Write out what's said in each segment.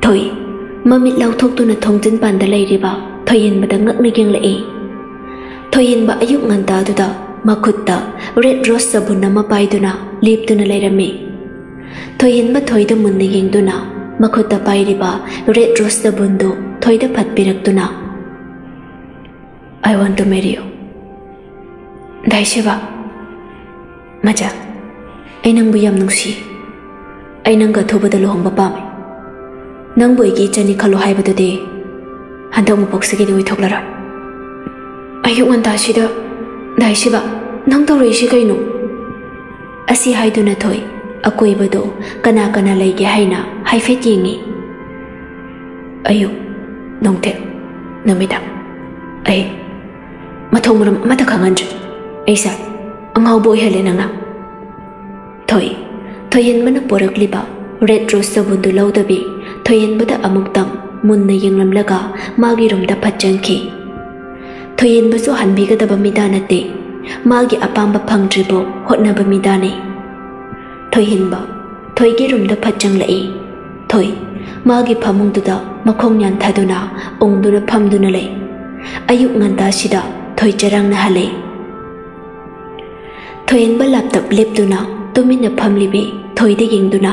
Thôi, mamit lau thok tu na thong tin pan da lai riba. Thôi hin ba da ngak na gyang lai. Thôi hin ba ayuk ngan ta tu da makut da red rose sabun na mapai tu na lip tu na lai rami. Thôi hin ba thôi da mun na gyang tu na makut da pai riba red rose sabun do thôi da phat pirak tu na. I want to marry you. Dai Shiva. Maja. Ai nang bu yam nungsi. Ai nang ga thoba da lohong ba pam. Nang bu gi chani khalo hai ba du de. Handang mu box gi de wi thoklara. Ayuk ngan ta shi da Dai Shiva. Nang to rei shi kai nu. Asi hai du na thoi. Akoi ba do kana kana lai ge hai na hai fet yingi. Ayuk. Nong te. Namida. Ai. Mathong muram mata khangan ju. Aisa. Angau boy hele nanga. Thôi hin mana porak liba red rose sabun du lau da bi thôi hin bada amuk tang mun na yanglam laga magi rum da phatchang ki thôi hin ba so han bi ga da ba mida na te magi apam ba phang tribo hotna ba mida ne thôi hin ba thôi gi rum da phatchang lai thôi magi phamung du da makhong nyan thaduna ong du na pham du na lai ayuk ngan ta sida thôi charang na hale thôi hin ba laptop lip du na tumin na phamli bi thôi de ging du na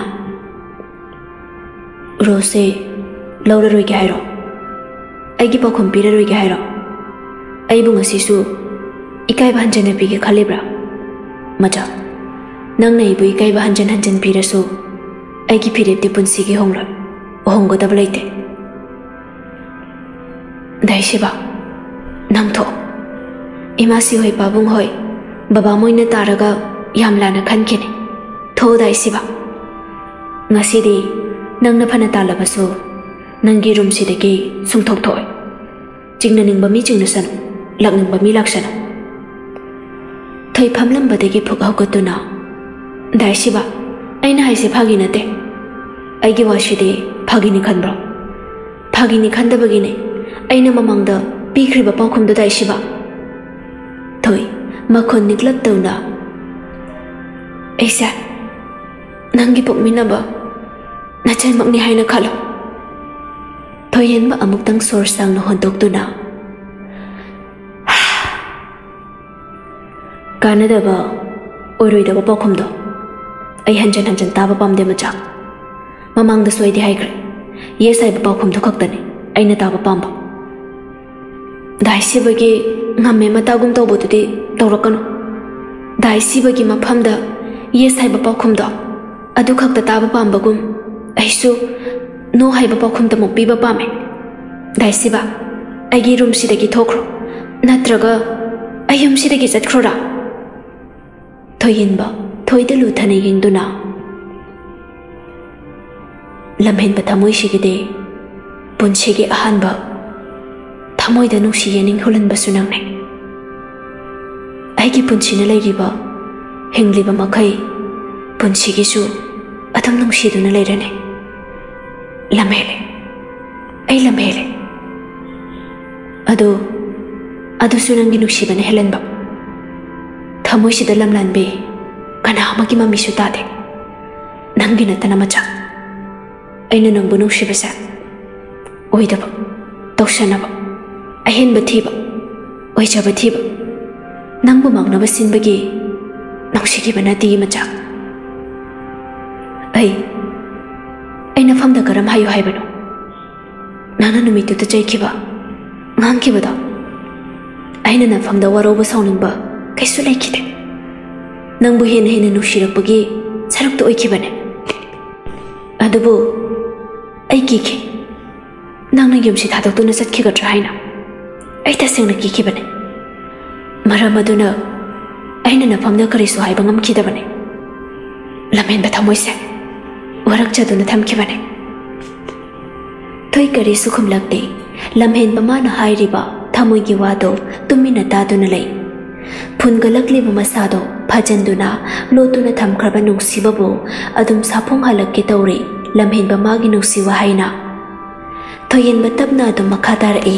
Rose laura roi ga hairo ai gi pa khom pira roi ga hairo ai bu ngasi su ikai ban jana bi ge khalibra macha nang nei bu ikai ban jan pira su ai gi phire te punsi gi hongra hong go da blaite Dai Shiva nang tho imasi hoi babung hoi baba moina taraga yamlana khan kene tho Dai Shiva ngasi di nang na phana ta labaso nangi room si degi sung thok thoi jingna ning bami jingna san lak ning bami lak san thai phamlam badegi phuk hau ko na Dai Shiva aina haise phagi na te ai gi washi de phagi ni khan bro phagi ni khan da bagi ne aina mamang da pi khri ba pakhum da Dai Shiva thoi makhon niklap tau na aisa nangi pok mina ba na chan mak ni hai na khalo thôi hin ba amuk tang sor sang na hon tok tu na kana da ba oroi da ba pakhum do ai hanjan ta ba pam de ma cha mamang da soi di hai kre ye sai ba pakhum do khak ta ne ai na ta ba pam ba Dai Shiva gi ngamme ma ta gum to bo de tawrakano Dai Shiva gi mafam da ye sai ba pakhum do adu khak ta ba pam ba gum aisu no hai ba pakhum ta mok pi ba pame Dai Shiva ai gi room si da gi thokro natraga ai yum si da gi chat khro ra thôi hin ba thôi de lu thane ging du na lam hen ba thamoi shi gi de pun shi gi ahan ba thamoi da nu shi yening holan ba sunang ne ai gi pun chi na lai ri ba hengli ba makhai pun shi gi su atam nung shi du na lai ra ne lamele ai lamele adu sunang gi nu shi ba ne helan ba thamoi shi da lamlan be kana ma gi mami su ta de nang gi na ta na ma cha aina nang bu nu shi ba sa oi da ba toshana ba ahen ba thi ba oi cha ba thi ba nang bu mak na ba sin ba gi nang shi gi ba na ti ma cha ai na fam da garam hayu hai ba no nana nu mi tu ta chai ki ba ngang ki ba da ai na fam da waro ba sauning ba kai su lai ki de nang bu hen nu shi rak ba gi saruk to oi ki ba ne adu bu ai ki ki nang na yum si tha dok tu na sat ki ga tra hai na ai ta seng na ki ba ne maram adu na ai na fam da kari su hai ba ngam ki da ba ne lamen ba thamoi se warak cha du na tham ki ba ne thoi kari su khum lak de lam hen ba ma na hai ri ba thamoi gi wa do tumi na ta du na lai phun ga lak li ba ma sa do phajan du na lo tu na tham khar ba nung si ba bo adum sa phong halak ki tawri lam hen ba ma gi nung si wa hai na thoyin ba tab na do makha tar e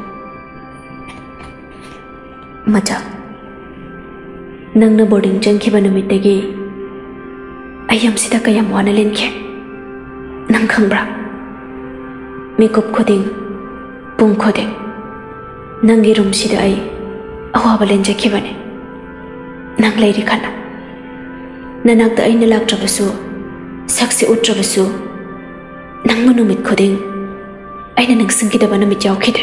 macha nang na boarding jang ki ba na mit gi ayam sida kayam wana len khe nang khang bra Mikop khoding pung khoding nangi room sida ai awaba lenjakibane nang leiri khana nanak da aina laktrabasu saksi utrabasu nang manumit khoding aina nang singkidaba namit jawkhide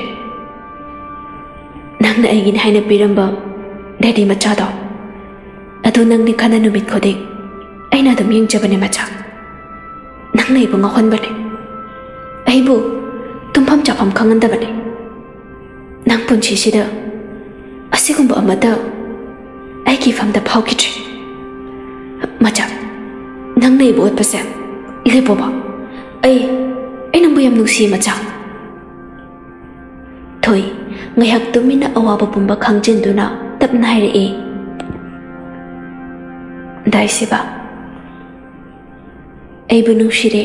nang na aigin haina piramba daddy machado adu nang ni khana numit khoding aina dum yengjabane macha nang nei bunga honbane aibu tumpham chapam khangandabane nang punchi sida asigumba amada aiki famda phawkitri macha nang nei bot pase lepoba ai nang buyam nusi macha thoi ngayak tumina awaba pumba khangjinduna tapna haire dai siba ai bu nushire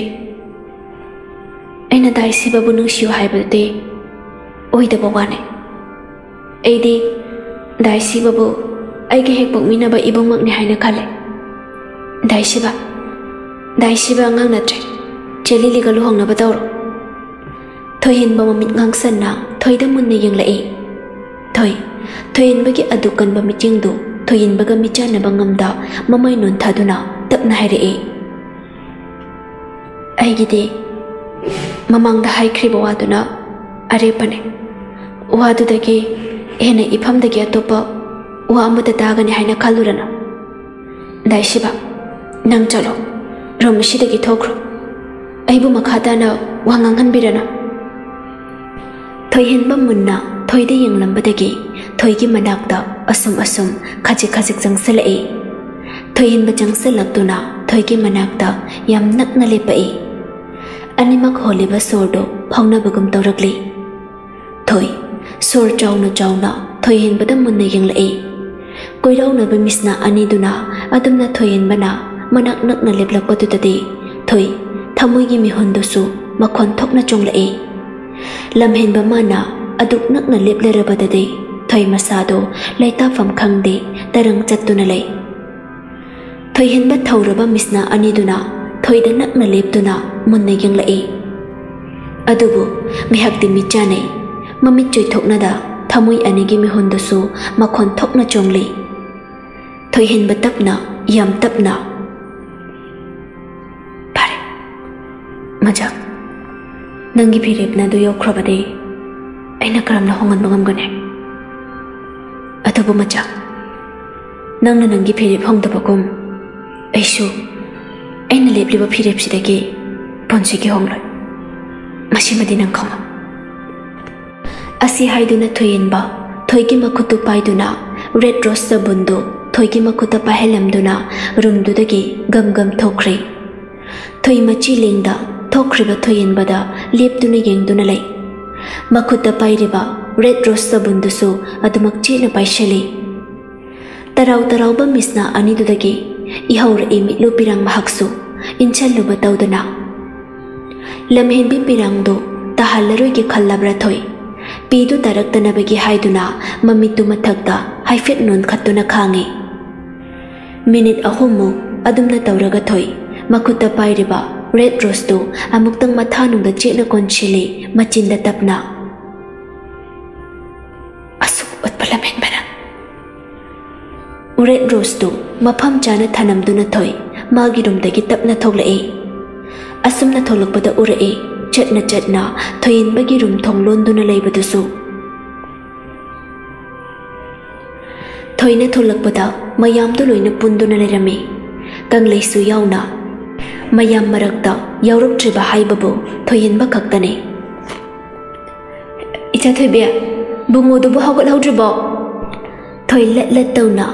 aina dai siba bu nushiu haibate oida bawane aidi dai siba bu aige hek pokmina ba ibong makni haina khale dai siba ngang na tre cheli liga luhong na batawro thoin ba mamit ngang sanna thoida munne yang lai thoin bagi adukan ba miting du thoin baga michana bangamda mamai non thaduna tapna haire aigide mamang da haikri ba waduna are pane wadu dagi ena ifam dagi atopa wa amada dagani haina khalurana dai siba nang chalo rom sidagi thokro aibu makhata na wangang hanbirana thoihen ba munna thoide yenglambadagi thoigi manakta asum khajik jangsalai thoihen ba jangsalakduna thoigi manakta yam nakna lepai animak holiba sordo phawna bagum tawrakli thoi sor chawna thoihen bada munna yenglai koirauna ba misna ani duna adumna thoihen bana manak nakna leplak patutati thoi thamoigi mi hondosu makhon thokna chonglai lamhen ba mana aduk nakna leplerabadade thoi masado laita fam khangde tarang chattuna lei thoihen ba thawraba misna ani duna thoida nakna leptuna munna yenglai adubu mihakti michanai mamit choi thokna da thamoi anigi mi hondosu makhon thokna chongli thoihen ba tapna yam tapna pare maja nangi phirepna do yokhrabade aina karamna hongan bangam gane adubu maja nangna nangi phirep hongdabakum aisu aina lepliba phirep sidagi ponsigi hongloi masimadi nang khama asi haiduna thoinba thoigi makhutu paiduna red rose sabundu thoigi makhuta pahelamduna rumdudagi gam thokri thoi machi lengda thokriba thoinbada leptuna yengduna lei makhuta pairiba red rose sabundu su adumak china paishali tarau ba misna anidudagi ihaur imi lupirang mahaksu inchalluba tawduna lamhen bi pirangdo tahallaroi ki khallabra thoi pidu taraktanabagi haiduna mamitu mathakta haifet non khattuna khangi minute ahumu adumna tawraga thoi makhuta pairiba red rose do amuktang mathanungda chena konchili machinda tapna asuk utpalamhen bana red rose do mafam chana thanamduna thoi magi rumdagi tapna thoglai asumna tholakpada urai chatna thoin bagi rum thonglonduna leibadusu thoina tholakpada mayamdu loina punduna lerami kangleisu yauna mayam marakta yauruktriba haibabu thoin ba khaktane icha thoibe bungodu bu hagot haudribo thoi let tawna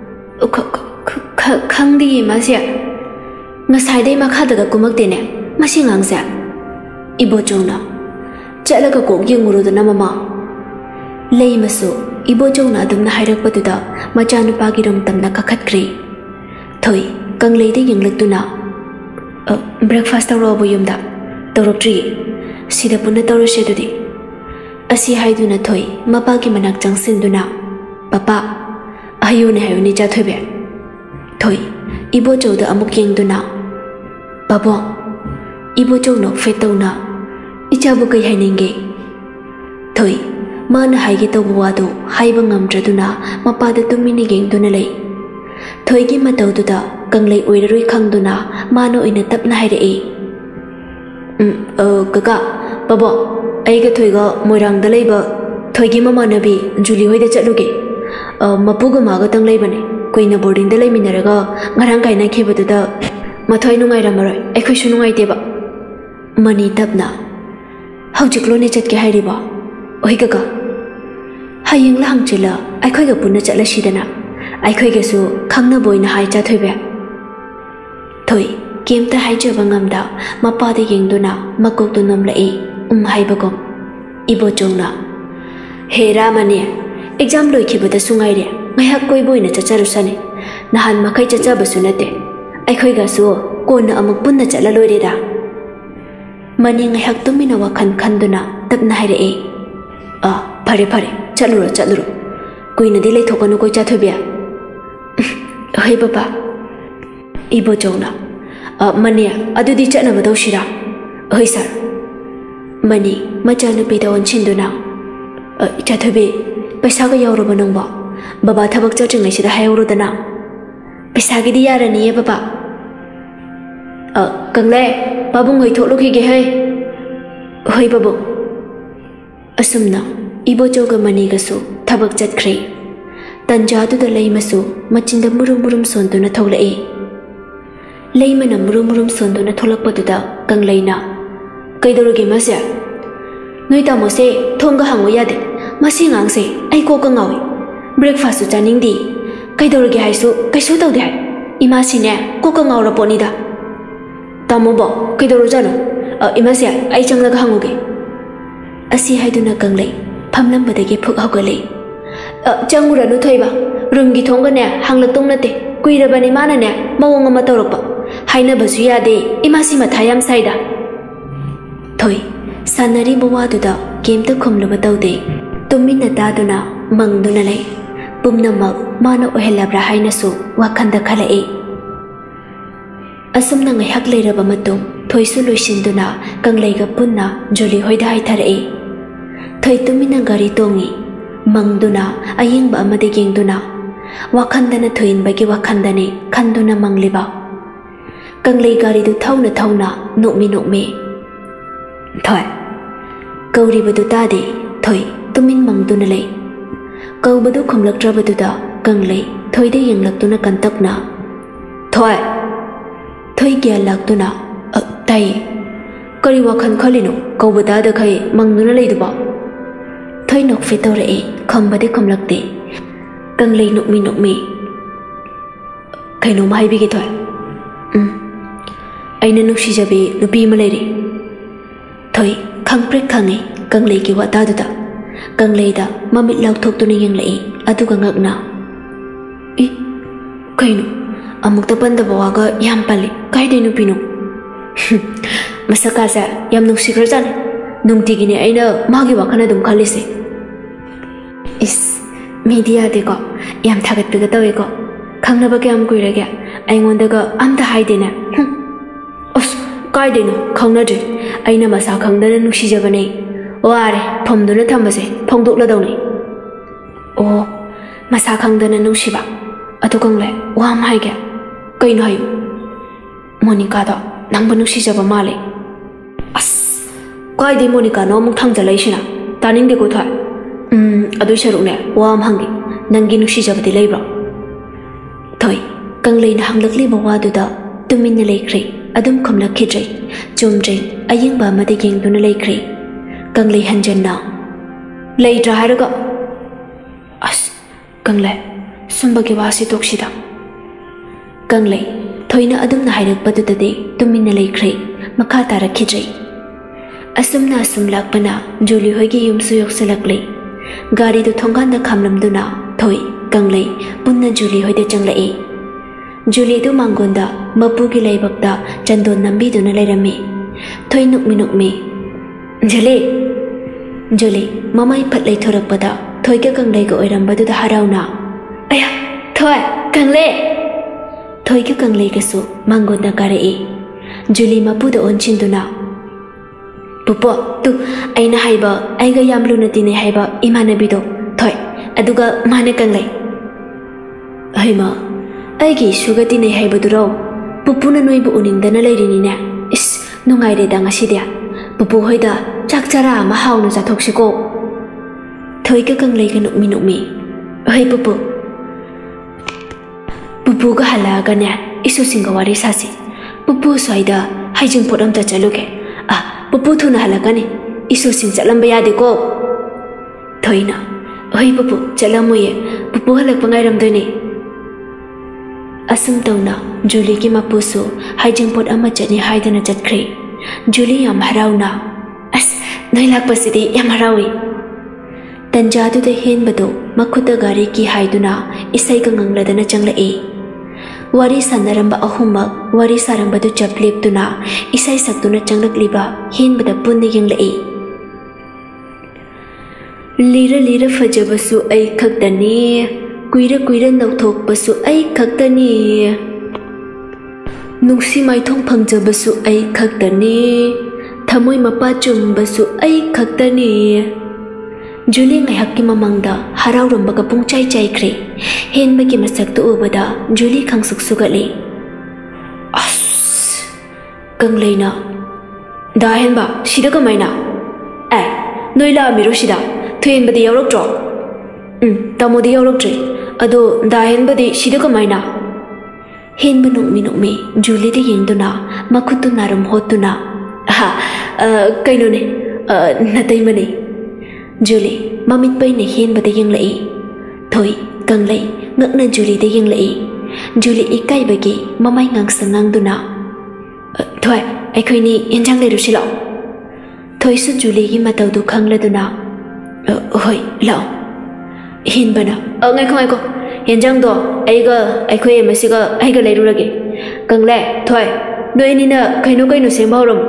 khangdi masia ngasai dei makhadaga kumaktene masingangsa ibo chona chalaga kok yengurudana mama leimasu ibo chona adumna hairakpaduda machanu pagiram tamna kakhatkri thoi kangleide yenglaktuna breakfast tawrobu yumda tawroktri sida punna tawrose dudi asi haiduna thoi mapagi manak changsinduna papa ayune cha thoibe thoi ibo chowda amuk yengduna babo ibo chow nok fetawna इचाबु कई हाइनिंगे थोई माना हाइगे तौबु वादो हाइबा ngamdraduna mapada tumini gengduna lei थोई की मतौदुदा कंगलै ओइररुई खंगदुना मानो ओइना तपना हाइरई कका बाबा अइगा थोइगा मोइरांगदा लैबा थोइगी ममानबी जुली होइदा चलुगे मपुगा मागा तंग लैबने कोइना बोर्डिंगदा लैमिनरगा ngarang kaina khibadुदा मथोइ नुंगाइरामरoi अइखोइसु नुंगाइतेबा मनी तपना हौजिकलोने चटके हाइरिबा ओइ कका हायिंगला हंगचिला अइखोइगा पुन्ना चलसिदना अइखोइगसु खंगनबोइना हाइ चाथोइबे थोइ केमता हाइजबा ngamda mapada yengduna makoktu nomlai haibagom ibochongna he ramani exam loikhibada sungaire ngaiha koiboina chacharusane nahan makai chachabasu nate अखोइगा सु कोना अमुक पुन्ना चला लोइरेदा मनी ngaiha tumina wakhan khanduna tapna haire फरे फरे चलुरो कोइना दि लेथोकनु कोइ चाथोबिया हे बाबा इबो चौना मनी अदुदी चनबदौसिरा ओइ सर मनी मचानुपीदा ओनसिन्दुना चाथोबे पैसागा यावरबा नंबा बाबा थबक चट्रिङैसिदा हायौरुदना पैसागिदि यारनिये बाबा कंगले बाबुङ होइ थोलुखिगे है होइ बाबु असुमना इबोचौगा मनीगसु थबक चटख्रे तंजादुदा लैमसु मचिंदा मुरुम मुरुम सोंदुना थौलए लैमना मुरुम मुरुम सोंदुना थोलकपदुदा कंगलैना कैदोरगे मसे नोइ तामोसे थोंगा हांगो यादे मसी ngang आई कोका ngawi ब्रेकफास्ट चानिंगदी कैदोरगे हाइसु कैसु तौदे हाइ इमासिने कोका ngawra ponida तामोबो कैदोरो जानो इमासे आई चंगलगा हांगोगे असी हाइदुना कंगलै फमलंबदगे फुक हौगले चंगुरनु थोइबा रूमगी थोंगने हांगलतों नते कुइरबनी मानने मवोंग अमा तौरकपा हाइनबसु यादे इमासी मथा याम साइदा थोइ सानरी बवादुदा केमता खुमलबा तौदे तुमिना तादुना मंगदुना लै पुमनमक माना ओहेलाब्रा हाइनसु वाखंदा खलए असुमना ngaiak leiraba matung thoisu loisinduna kanglaiga punna joli hoida haitharae thoi tumina gari tongi mangduna ayingba amade gengduna wakhandana thoinbagi wakhandane khanduna mangliba kanglai gari du thauna nokmi thoi kauribadu tade thoi tumin mangduna lei kaubadu khumlaktrabaduda kanglai thoide yenglaktuna kantapna thoi थोइ ग्या लागतुना ताई करी वाखन खलिनो कौबदा the खै मंगनुना लेदुबा थोइ नोकफे तौरए खमबदे खमलक्ते कंगलै नोकमी canoe माइबिगे थोइ आइना नुक्सिजबे नुपी मा लेरे थोइ खंगप्रेक खंगे कंगलैगी वातादुदा कंगलैदा ममित लाउथोक्तुना यंगलए अदुगा ngakna इ canoe अमुक्ता पंदबा वागा याम पाले काइदे नुपीनो मसकासा याम नुक्सिग्रजाने नुंगतिगिने आइना मागी वाखना दुम खालिसे इस मीडिया देखो याम थागतपिगा तवेको खंगनबा क्याम कुइरगे आइंगोंदगा आमता हाइदेने अस काइदेनो खंगनद्रे आइना मसा खंगदना नुक्सिजबने वारे फमदुना थंबसे फोंदोक्लदौने ओ मसा खंगदना नुक्सिबा अतो कंगले वाम हाइगे कैनो हायु मोनिका दा नंगबा नुक्सिजबा माले अस काइदे मोनिका नो अमुक थांजलैसिना तानिंगदे को थाय अदु सरुने वाम हंगे नंगी नुक्सिजबदि लैब्रा थोइ कंगलैना हंगलकलि बवादुदा तुमिन्ना लैख्रे अदुम खमलखिद्रै चुमद्रै अयिंबा अमदे गेंगदुना लैख्रे कंगलै हंजन्ना लैद्रा हारगा अस कंगलै सुंबगे वासी तोक्सिदा कंगलै थोइना अदुमना हाइरकपदुदे तुमिन्ना लैख्रे मखा तारखिद्रै असुमना असुम लाकपना जुली होइगे युमसु योक्सलक्ले गाड़ी दु थोंगानदा खामलमदुना थोइ कंगलै पुन्ना जुली होइदे चंगलए जुली दु मांगोंदा मपुगी लैबक्ता चंदोन नंबीदुना लैरमे थोइ नुकमी जुली ममाई फट लैथोरकपदा थोइगा कंगलैगा ओइरंबदुदा हराउना अया थोइ कंगले थोइगा कंगलैगसु मांगोंदा गारए जुली मपुदा ओनचिंदुना pupo tu aina haiba aiga yam luna tine haiba imanabido thoi aduga mane kanglai haima aigi suga tine haiba duro pupuna noibu uningdana leirini ne is nungai re dang asidia pupu hoida chak chara ma hauna jathoksiko thoi ka kanglai ka nukmi hai pupu pupu ga halaga ne isu singa wari sasi pupu soida haijing podam ta chaluke pupu thuna halakani isu sing chalamba yade ko thoina hai pupu chalamuye pupu halak pangai ramdoni asum tawna Julie ki mapusu haijing pod ama chani haidana chatkri Julie yam harauna as noi lakpasidi yam harawi tanja du de hen bado makhuta gari ki haiduna isai ka ngangladana changlai wari sanaramba ahuma wari saramba du chaplep tuna isai saktuna changlakliba hen bada punni yenglai lira fajabasu ai khaktani kuira nauthokpasu ai khaktani nungsi maithong phangjabasu ai khaktani thamoi mapa chumbasu ai khaktani Julie ngai hakki mamangda harau rambaga pungchai chaikhre henbagi masaktu ubada Julie khangsuk sugali as kangleina da henba sida kamaina ai noila miro sida thuenbadi yaurok tro tamodi yaurok tre ado da henbadi sida kamaina henba nokmi Julie de yengduna makhutu naram hotuna kaino ne natai mane Julie mamit pai ne hen bada yeng lai thoi kang lai ngak na Julie de yeng lai Julie ikai bagi mamai ngang sangang duna thoi ai khoi ni enjang le ru silo thoi su Julie gi matau du khang la duna hoi lao hen bana ngai ko enjang do ai khoi masiga ai ga lai ru lage kang le thoi noi ni na kaino se mauram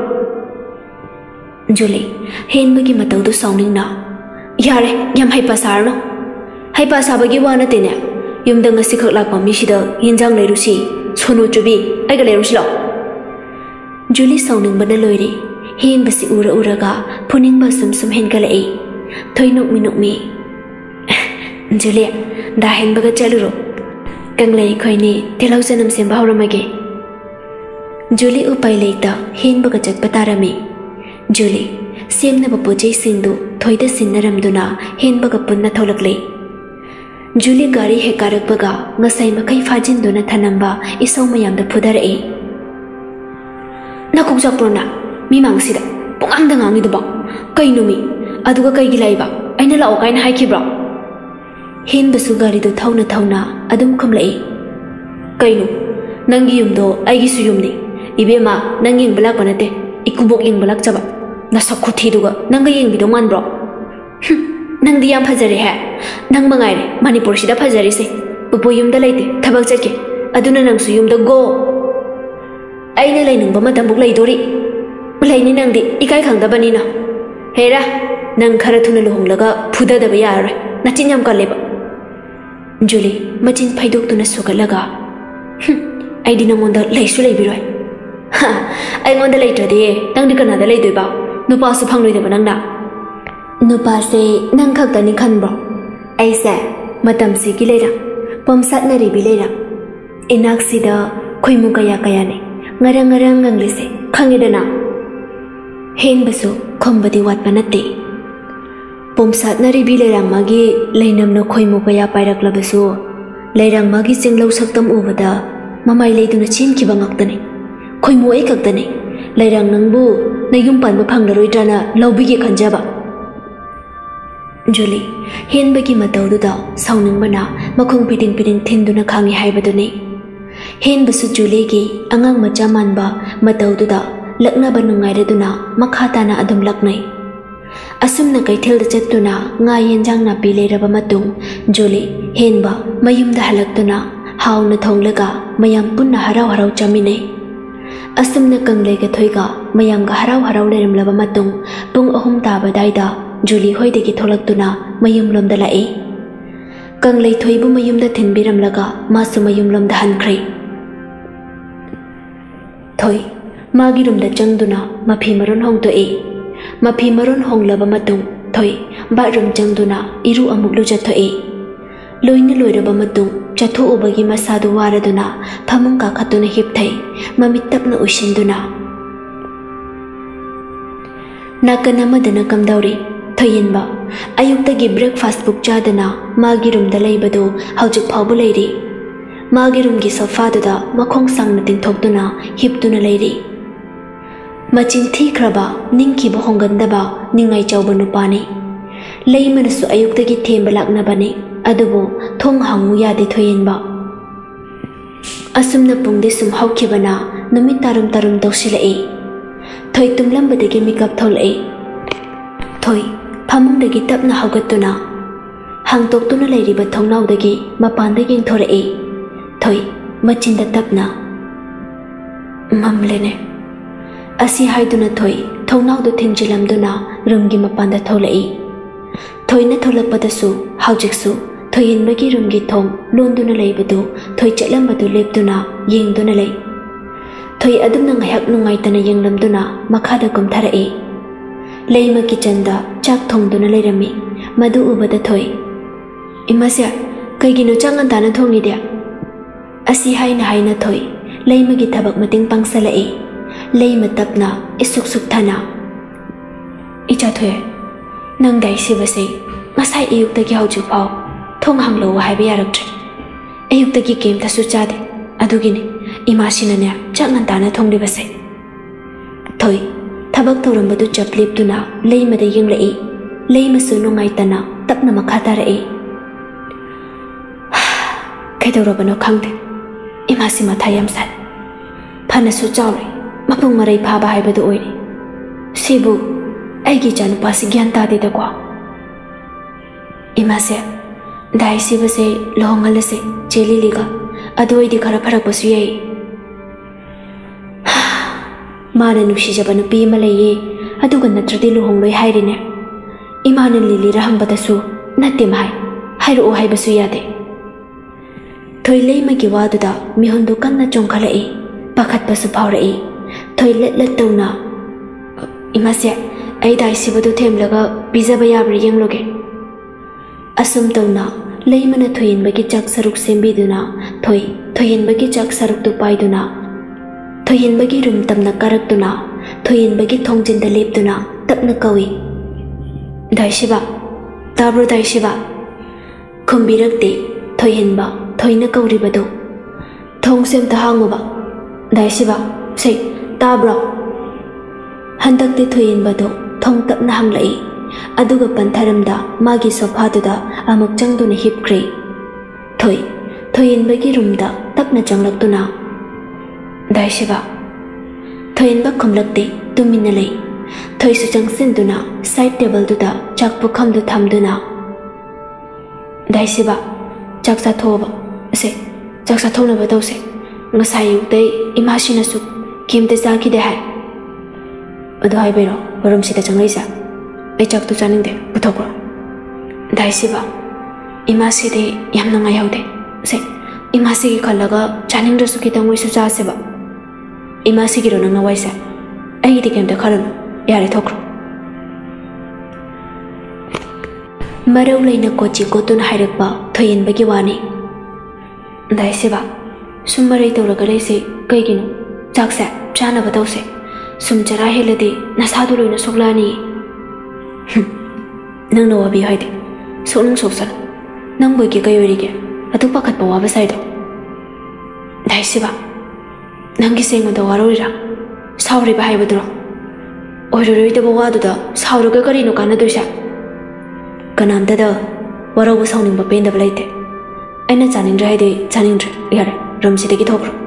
Julie hen bagi matau du sounding na yare yam haipa sarno haipa sabagi wana tene yumda ngasi khak lakpa misida hinjang leirusi sono chubi aiga leirusi lo Julie sounding bana loiri hin basi uraga puning ba sum hen kala ei thoi nokmi Julie da hen baga chaluro kanglei khoini telau janam sem bhauramage Julie upai leita hen baga chak patarami Julie semna bapojai singdu thoida sinnaramduna henbaga punna tholakle Julie gari he karakbaga ngasai makai fajinduna thanamba isau mayamda phudarai nakuk japrona mi mangsida pungangda ngangi duba kaino mi aduga kaigi laiba aina lao kaina haikibra henbasu gari do thauna adum khamlai kaino nangi yumdo aigi suyumni ibema nangi balak banate ikubok ing balak chaba nasak khuthi duga nanga yeng bido man bro nang di yam phajare ha nang mangai re manipur sida phajare se pupu yumda laite thabak chake aduna nang su yumda go aina laining bama tambuk laidori laini nang di ikai khangda bani na hera nang khara thuna lohonglaga phuda da ba yar nachin yam kaleba Julie machin phaidok tuna sugalaga ai di nangonda laisu laibiroi ai ngonda laitrade nang di kana da laidoi ba nupa su phangloi da banang na nupa se nang khak tani khanbro ai se matam si ki leira pomsat na ribi leira inak sida khoimu kaya ne ngarang ngangle se khangedana hen basu khombadi wat banate pomsat na ribi leira magi leinam na khoimu kaya pairak labasu leirang magi singlau saktam ubada mamai leiduna chin ki bangaktane khoimu ai kaktane leirang nangbu nayum panba phanglaroidrana lobigi khanjaba Julie henbagi mataududa sauningbana makhung piding thinduna khangi haibaduni henbasu Julie gi angang macha manba mataududa lakna banungairaduna makhatana adum laknai asumna kaithel chatuna nga yenjang na pileraba matung Julie henba mayumda halaktuna hauna thonglaga mayam punna harau chaminai asumna kanglei ga thoiga mayam ga harau lerimlaba matung pung ahum taba daida Julie hoidegi tholaktuna mayum lomda lai kanglei thoibu mayumda thinbiramlaga masu mayum lomda hankhre thoi magi rumda changduna mafi maron hongto e mafi maron honglaba matung thoi bathroom changduna iru amuk lu jathoi loina loiraba matung chatho ubagi masadu waraduna phamung ka khatuna hipthai mamit tapna ushinduna nakana madana kamdauri thoyinba ayuktagi breakfast book chadana magi room da leibadu haujuk phabu leiri magi room gi sofa da makhong sangna tingthokduna hiptuna leiri machin thikraba ningki ba hongandaba ningai chawba nupani leimanasu ayuktagi themba laknabani adubu thong hangu yade thoyinba asumna pungde sum haukibana numit tarum tarum dawsilai thoi tumlambadagi mikap tholai thoi phamungdagi tapna haugatuna hangtoktuna leiriba thongnaudagi mapandagi thorai thoi machinda tapna mamlene asi haiduna thoi thongnaudu thingjilamduna rumgi mapanda tholai thoina tholapadasu haujiksu thoyinbagi rumgi thong londuna leibadu thoi chatlambadu lepduna yengduna lei thoi adumna ngahak nungaitana yenglamduna makhada kumtharai leima kitchen-da chak thongduna leirami madu ubada thoi imase kaigino changan dana thongni de asi haina thoi leima gi thabak mating pangsalai leima tapna isuk suk thana icha thoi nang dai sibase ngasai ayuktagi hauju phau thong hanglo haiba yaraktre ayuktagi kem thasu chade adugini imasina ne changan dana thongri base thoi thabak thorambadu chapliptuna leimada yenglai leimasu nungaitana tapna makhatara kaidorabano khangde imasi mathayam san phanasu chawri mapung marai phaba haibadu oiri sibu aigi chanu pasi gyan tade da kwa imase dai sibase longalase cheli liga adoi di khara pharak pasu yai mana nushijaba nupi ama leiye aduga natradi luhongloi hairine imana lili rahambadasu natte mai hairu haibasu yade thoi leimagi waduda mihondu kanna chongkhalai pakhatpasu phaurai thoi let tawna imase ai dai sibadu themlaga bijaba yabri yengloge asum tawna leimana thoyinbagi chak saruk sembiduna thoyinbagi chak saruk tu paiduna thoyinbagi rum tamna karaktuna thoyinbagi thongjinda leptuna tapna kawi daishiba tabro daishiba khumbirakte thoyinba thoina kauribadu thongsem ta hanguba daishiba sei tabro handakte thoyinbadu thong tapna hanglai aduga pantharamda magi sofaduda amuk changduna hipkre thoyinbagi rumda tapna changlaktuna daishiba thoyinba khumlakte tumina lei thoisu changsinduna side table duda chakpu khamdu thamduna daishiba chaksa thoba se chaksa thona ba dose ngasai yukdei imasina su kimte saki de hai adu hai bero borom sida changlaisa ai chak tu chaning de puthokro daishiba imasi de yamna ngai haude se imasi gi khalaga chaning rasu ki tangoi su cha seba imasi gi rona nawaisa ai di kemte kharan yare thokro marau leina kochi kotun hairakpa thoyinbagi wani daishiba summarai tawraga leise kaigino chaksa chana batause sumchara helade nasadu loina soklani nang no wabi haide sonung soksan nang boy ki kayorige atu pakhat pa waba saido daishiba nang gi sengo da warorira sauri ba haibadro oiroi da bawadu da sauruga kari no kana doisa kanamda da warabu sauning ba penda blaite aina chaning drai de chaning yare ramsi de ki thokro